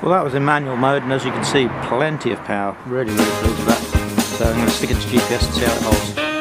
Well, that was in manual mode, and as you can see, plenty of power. Really pleased with that. So I'm going to stick it to GPS and see how it holds.